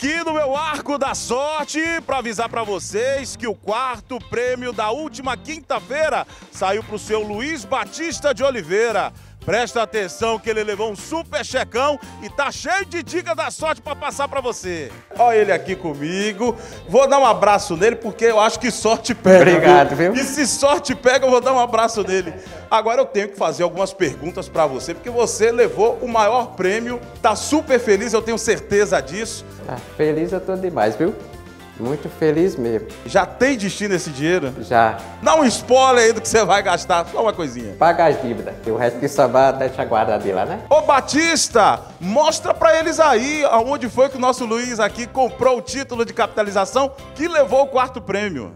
aqui no meu Arco da Sorte para avisar para vocês que o quarto prêmio da última quinta-feira saiu para o seu Luiz Batista de Oliveira. Presta atenção que ele levou um super checão e tá cheio de dicas da sorte para passar para você. Olha ele aqui comigo. Vou dar um abraço nele porque eu acho que sorte pega. Obrigado, viu? E se sorte pega, eu vou dar um abraço nele. Agora eu tenho que fazer algumas perguntas para você, porque você levou o maior prêmio, tá super feliz, eu tenho certeza disso. Ah, feliz eu tô demais, viu? Muito feliz mesmo. Já tem destino esse dinheiro? Já. Dá um spoiler aí do que você vai gastar, só uma coisinha. Paga as dívidas, que o resto que sobrar deixa guardado lá, né? Ô Batista, mostra pra eles aí aonde foi que o nosso Luiz aqui comprou o título de capitalização que levou o quarto prêmio.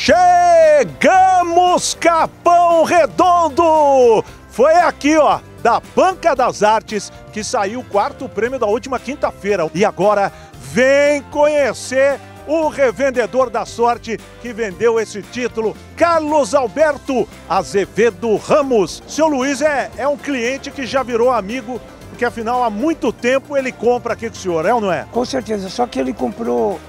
Chegamos, Capão Redondo! Foi aqui, ó, da Banca das Artes que saiu o quarto prêmio da última quinta-feira. E agora vem conhecer o revendedor da sorte que vendeu esse título, Carlos Alberto Azevedo Ramos. Seu Luiz é um cliente que já virou amigo, porque afinal há muito tempo ele compra aqui com o senhor, é ou não é? Com certeza, só que ele comprou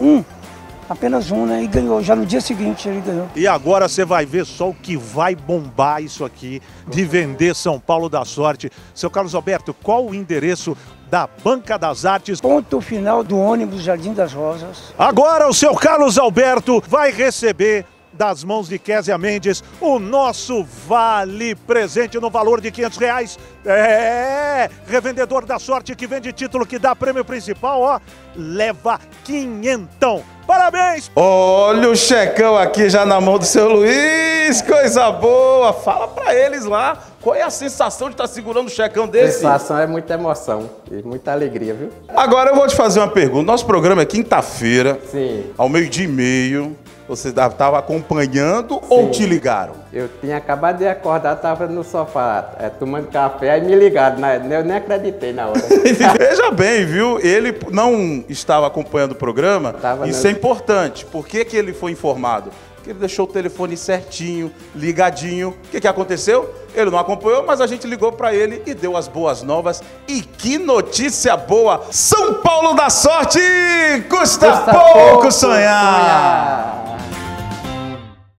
apenas um, né? E ganhou, já no dia seguinte ele ganhou. E agora você vai ver só o que vai bombar isso aqui de vender São Paulo da Sorte. Seu Carlos Alberto, qual o endereço da Banca das Artes? Ponto final do ônibus Jardim das Rosas. Agora o seu Carlos Alberto vai receber das mãos de Késia Mendes o nosso vale presente no valor de R$500. Revendedor da sorte que vende título que dá prêmio principal, ó, leva quinhentão. Parabéns! Olha o checão aqui já na mão do seu Luiz, coisa boa. Fala pra eles lá, qual é a sensação de estar segurando o checão A desse? sensação é muita emoção e muita alegria, viu? Agora eu vou te fazer uma pergunta. Nosso programa é quinta-feira, Sim. ao 12h30. Você estava acompanhando ou te ligaram? Eu tinha acabado de acordar, tava no sofá, tomando café, aí me ligaram, eu nem acreditei na hora. Veja bem, viu? Ele não estava acompanhando o programa. Isso é importante. Por que ele foi informado? Porque ele deixou o telefone certinho, ligadinho. O que aconteceu? Ele não acompanhou, mas a gente ligou para ele e deu as boas novas. E que notícia boa! São Paulo da Sorte! Custa pouco sonhar!